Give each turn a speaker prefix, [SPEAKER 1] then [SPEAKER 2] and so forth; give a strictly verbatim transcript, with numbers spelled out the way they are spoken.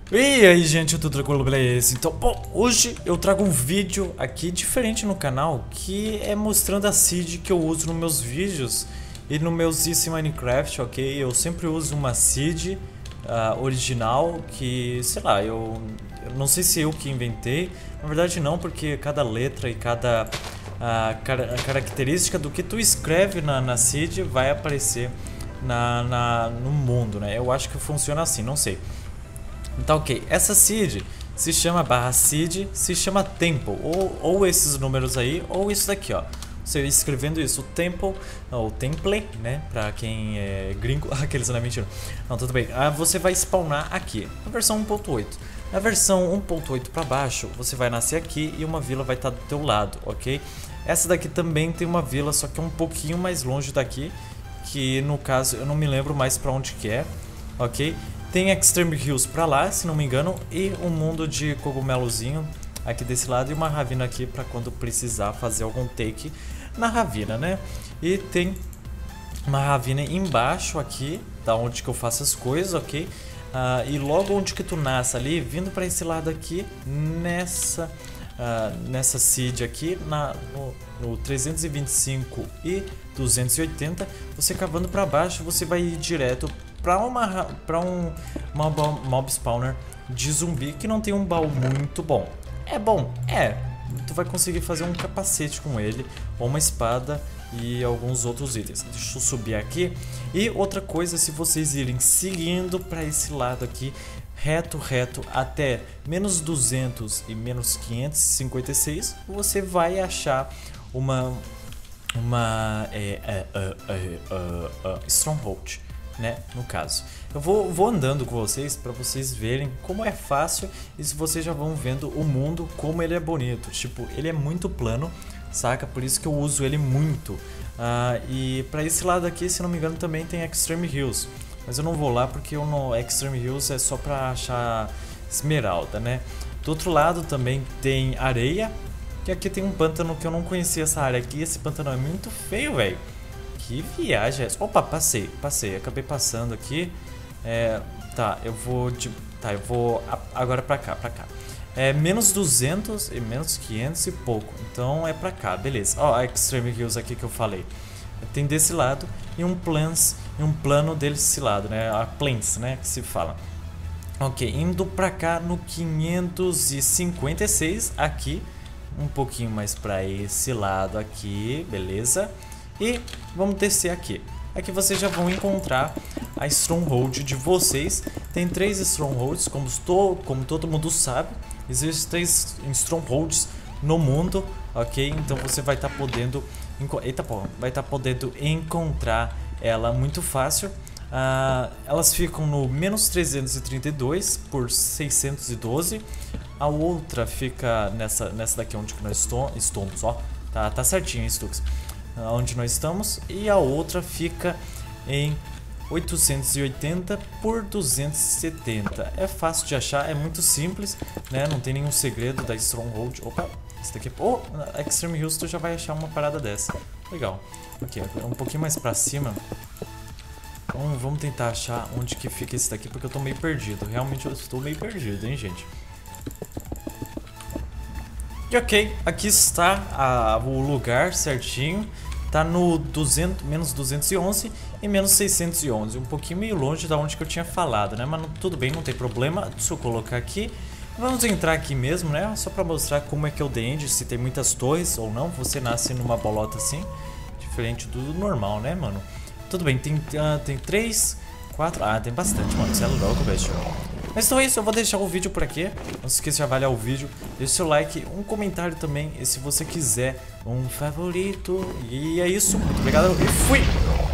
[SPEAKER 1] E aí, gente, eu tô tranquilo, beleza? Então, bom, hoje eu trago um vídeo aqui diferente no canal, que é mostrando a seed que eu uso nos meus vídeos e no meu Ziz Minecraft, ok? Eu sempre uso uma seed uh, original que, sei lá, eu, eu não sei se eu que inventei, na verdade não, porque cada letra e cada uh, car característica do que tu escreve na, na seed vai aparecer na, na, no mundo, né? Eu acho que funciona assim, não sei. Então, ok, essa seed se chama barra seed, se chama temple, ou, ou esses números aí, ou isso daqui, ó. Você escrevendo isso, temple, ou temple, né, pra quem é gringo, aqueles não é mentira. Não, tudo bem, ah, você vai spawnar aqui, na versão um ponto oito. Na versão um ponto oito pra baixo, você vai nascer aqui e uma vila vai estar do teu lado, ok? Essa daqui também tem uma vila, só que um pouquinho mais longe daqui, que no caso eu não me lembro mais pra onde que é, ok? Tem Extreme Hills pra lá, se não me engano, e um mundo de cogumelozinho aqui desse lado e uma ravina aqui pra quando precisar fazer algum take na ravina, né? E tem uma ravina embaixo aqui, da onde que eu faço as coisas, ok? Uh, e logo onde que tu nasce ali, vindo pra esse lado aqui, nessa, uh, nessa seed aqui, na, no, no trezentos e vinte e cinco e duzentos e oitenta, você cavando pra baixo, você vai ir direto para uma para um uma mob spawner de zumbi que não tem um baú muito bom. É bom, é. Tu vai conseguir fazer um capacete com ele, ou uma espada e alguns outros itens. Deixa eu subir aqui. E outra coisa, se vocês irem seguindo para esse lado aqui, reto, reto, até menos duzentos e menos quinhentos e cinquenta e seis, você vai achar uma uma é, é, é, é, é, é, stronghold, né, no caso. Eu vou, vou andando com vocês para vocês verem como é fácil e se vocês já vão vendo o mundo como ele é bonito. Tipo, ele é muito plano, saca? Por isso que eu uso ele muito. Uh, e para esse lado aqui, se não me engano, também tem Extreme Hills. Mas eu não vou lá porque o no Extreme Hills é só para achar esmeralda, né? Do outro lado também tem areia. E aqui tem um pântano que eu não conhecia essa área aqui. Esse pântano é muito feio, velho. Que viagem é essa? Opa, passei, passei, acabei passando aqui. É, tá, eu vou de, tá, eu vou agora pra cá, pra cá. É menos duzentos e menos quinhentos e pouco. Então é pra cá, beleza. Ó, a Extreme Hills aqui que eu falei. Tem desse lado e um plans, e um plano desse lado, né? A plans, né, que se fala. OK, indo pra cá no quinhentos e cinquenta e seis aqui, um pouquinho mais pra esse lado aqui, beleza? E vamos descer aqui. Aqui vocês já vão encontrar a Stronghold de vocês. Tem três Strongholds, como, estou, como todo mundo sabe. Existem três Strongholds no mundo, ok? Então você vai estar tá podendo... Eita, pô, vai estar tá podendo encontrar ela muito fácil. Uh, elas ficam no menos trezentos e trinta e dois por seiscentos e doze. A outra fica nessa, nessa daqui onde nós estamos, ó. Tá, tá certinho isso, Tux. Onde nós estamos, e a outra fica em oitocentos e oitenta por duzentos e setenta. É fácil de achar, é muito simples, né? Não tem nenhum segredo da Stronghold. Opa, esse daqui, oh, na Extreme Hills tu já vai achar uma parada dessa. Legal. Ok, um pouquinho mais pra cima. Então vamos tentar achar onde que fica esse daqui, porque eu tô meio perdido. Realmente eu estou meio perdido, hein, gente? E ok, aqui está a, o lugar certinho. Tá no duzentos, menos duzentos e onze e menos seiscentos e onze. Um pouquinho meio longe da onde que eu tinha falado, né? Mas não, tudo bem, não tem problema. Deixa eu colocar aqui. Vamos entrar aqui mesmo, né? Só pra mostrar como é que é o The End, se tem muitas torres ou não. Você nasce numa bolota assim, diferente do normal, né, mano? Tudo bem, tem, uh, tem três, quatro... Ah, tem bastante, mano. Você é louco, bicho. Mas então é isso, eu vou deixar o vídeo por aqui. Não se esqueça de avaliar o vídeo, deixe seu like, um comentário também, e se você quiser um favorito. E é isso, muito obrigado e fui!